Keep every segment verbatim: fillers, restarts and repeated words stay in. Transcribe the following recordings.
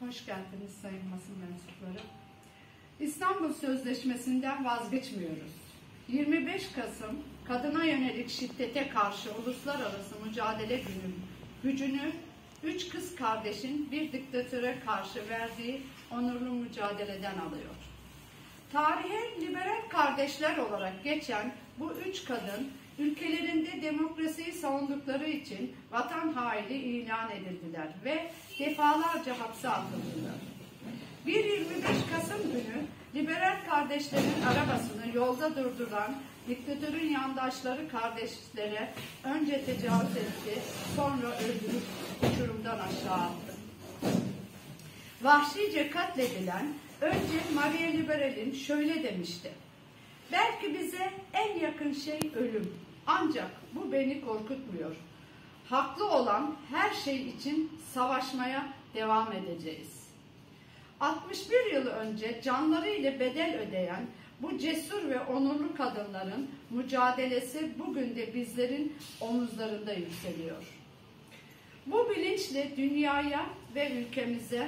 Hoş geldiniz sayın basın mensupları. İstanbul Sözleşmesi'nden vazgeçmiyoruz. yirmi beş Kasım kadına yönelik şiddete karşı uluslararası mücadele günü gücünü üç kız kardeşin bir diktatöre karşı verdiği onurlu mücadeleden alıyor. Tarihe liberal kardeşler olarak geçen bu üç kadın ülkelerinde demokrasiyi savundukları için vatan haini ilan edildiler ve defalarca hapse atıldılar. bir yirmi beş Kasım günü liberal kardeşlerin arabasını yolda durduran diktatörün yandaşları kardeşlere önce tecavüz etti, sonra öldürüp uçurumdan aşağı attı. Vahşice katledilen önce Maria Liberal'in şöyle demişti: "Belki bize en yakın şey ölüm, ancak bu beni korkutmuyor. Haklı olan her şey için savaşmaya devam edeceğiz." altmış bir yıl önce canları ile bedel ödeyen bu cesur ve onurlu kadınların mücadelesi bugün de bizlerin omuzlarında yükseliyor. Bu bilinçle dünyaya ve ülkemize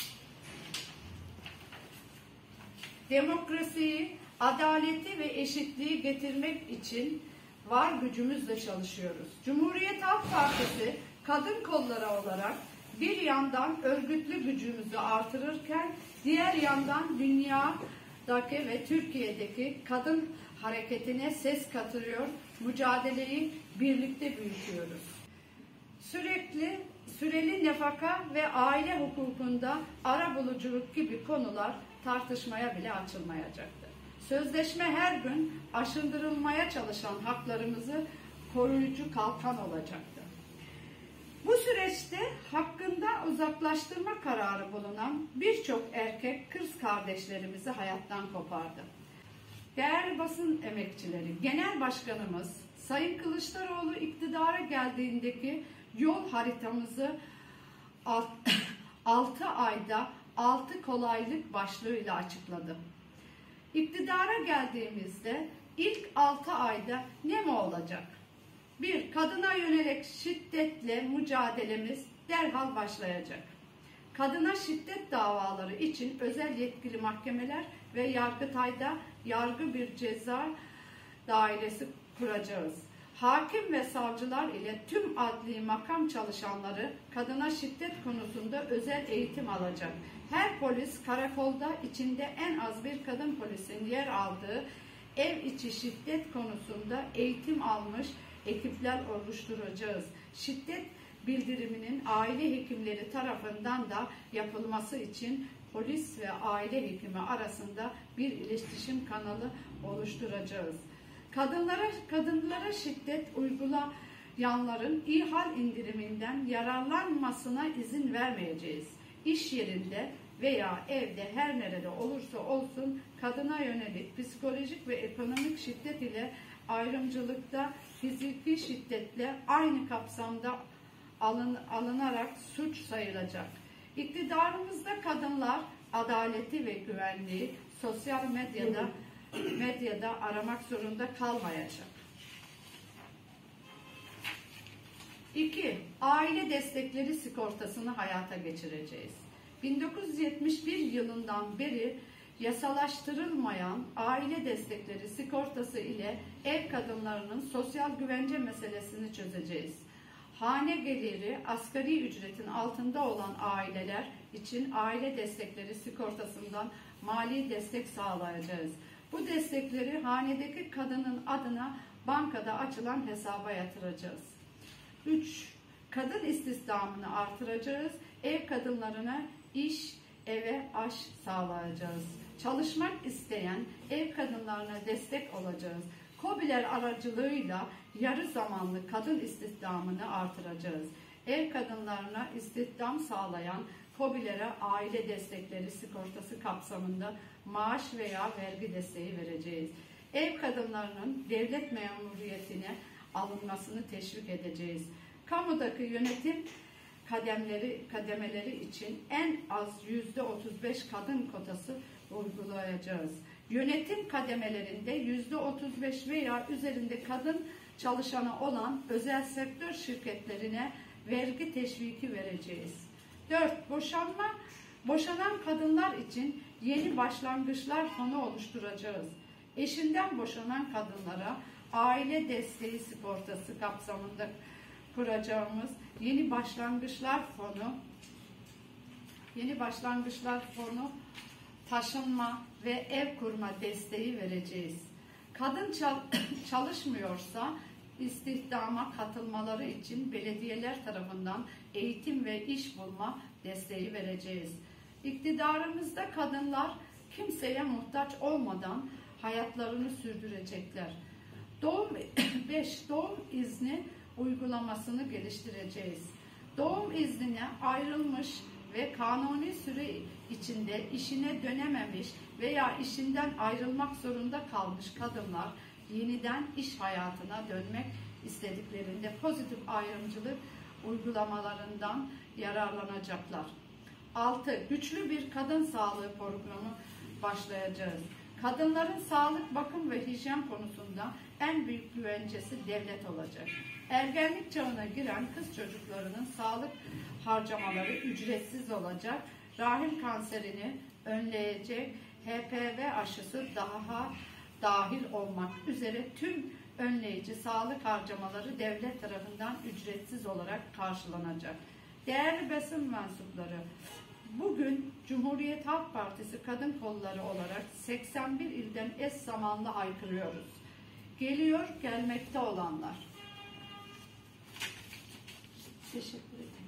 demokrasiyi, adaleti ve eşitliği getirmek için var gücümüzle çalışıyoruz. Cumhuriyet Halk Partisi kadın kolları olarak bir yandan örgütlü gücümüzü artırırken diğer yandan dünyadaki ve Türkiye'deki kadın hareketine ses katılıyor, mücadeleyi birlikte büyütüyoruz. Sürekli süreli nafaka ve aile hukukunda arabuluculuk gibi konular tartışmaya bile açılmayacaktır. Sözleşme her gün aşındırılmaya çalışan haklarımızı koruyucu kalkan olacaktır. Bu süreçte hakkında uzaklaştırma kararı bulunan birçok erkek kız kardeşlerimizi hayattan kopardı. Değerli basın emekçileri, Genel Başkanımız Sayın Kılıçdaroğlu iktidara geldiğindeki yol haritamızı altı ayda altı kolaylık başlığıyla açıkladı. İktidara geldiğimizde ilk altı ayda ne mi olacak? Bir, kadına yönelik şiddetle mücadelemiz derhal başlayacak. Kadına şiddet davaları için özel yetkili mahkemeler ve Yargıtay'da yargı bir ceza dairesi kuracağız. Hakim ve savcılar ile tüm adli makam çalışanları kadına şiddet konusunda özel eğitim alacak. Her polis karakolda içinde en az bir kadın polisin yer aldığı ev içi şiddet konusunda eğitim almış ekipler oluşturacağız. Şiddet bildiriminin aile hekimleri tarafından da yapılması için polis ve aile hekimi arasında bir iletişim kanalı oluşturacağız. Kadınlara kadınlara şiddet uygulayanların İHAL indiriminden yararlanmasına izin vermeyeceğiz. İş yerinde veya evde her nerede olursa olsun kadına yönelik psikolojik ve ekonomik şiddet ile ayrımcılıkta fiziki şiddetle aynı kapsamda alın, alınarak suç sayılacak. İktidarımızda kadınlar adaleti ve güvenliği sosyal medyada medyada aramak zorunda kalmayacak. İki, aile destekleri sigortasını hayata geçireceğiz. bin dokuz yüz yetmiş bir yılından beri yasalaştırılmayan aile destekleri sigortası ile ev kadınlarının sosyal güvence meselesini çözeceğiz. Hane geliri asgari ücretin altında olan aileler için aile destekleri sigortasından mali destek sağlayacağız. Bu destekleri hanedeki kadının adına bankada açılan hesaba yatıracağız. Üç, kadın istihdamını artıracağız. Ev kadınlarına iş, eve aş sağlayacağız. Çalışmak isteyen ev kadınlarına destek olacağız. KOBİ'ler aracılığıyla yarı zamanlı kadın istihdamını artıracağız. Ev kadınlarına istihdam sağlayan KOBİ'lere aile destekleri sigortası kapsamında maaş veya vergi desteği vereceğiz. Ev kadınlarının devlet memuriyetine alınmasını teşvik edeceğiz. Kamudaki yönetim kademeleri, kademeleri için en az yüzde otuz beş kadın kotası uygulayacağız. Yönetim kademelerinde yüzde otuz beş veya üzerinde kadın çalışanı olan özel sektör şirketlerine vergi teşviki vereceğiz. Dört, boşanma Boşanan kadınlar için yeni başlangıçlar fonu oluşturacağız. Eşinden boşanan kadınlara aile desteği sigortası kapsamında kuracağımız yeni başlangıçlar fonu, yeni başlangıçlar fonu taşınma ve ev kurma desteği vereceğiz. Kadın çalışmıyorsa istihdama katılmaları için belediyeler tarafından eğitim ve iş bulma desteği vereceğiz. İktidarımızda kadınlar kimseye muhtaç olmadan hayatlarını sürdürecekler. Doğum beş doğum izni uygulamasını geliştireceğiz. Doğum iznine ayrılmış ve kanuni süre içinde işine dönememiş veya işinden ayrılmak zorunda kalmış kadınlar yeniden iş hayatına dönmek istediklerinde pozitif ayrımcılık uygulamalarından yararlanacaklar. altı. Güçlü bir kadın sağlığı programı başlayacağız. Kadınların sağlık, bakım ve hijyen konusunda en büyük güvencesi devlet olacak. Ergenlik çağına giren kız çocuklarının sağlık harcamaları ücretsiz olacak. Rahim kanserini önleyecek H P V aşısı daha dahil olmak üzere tüm önleyici sağlık harcamaları devlet tarafından ücretsiz olarak karşılanacak. Değerli basın mensupları, bugün Cumhuriyet Halk Partisi Kadın Kolları olarak seksen bir ilden eş zamanlı haykırıyoruz. Geliyor gelmekte olanlar. Teşekkür ederim.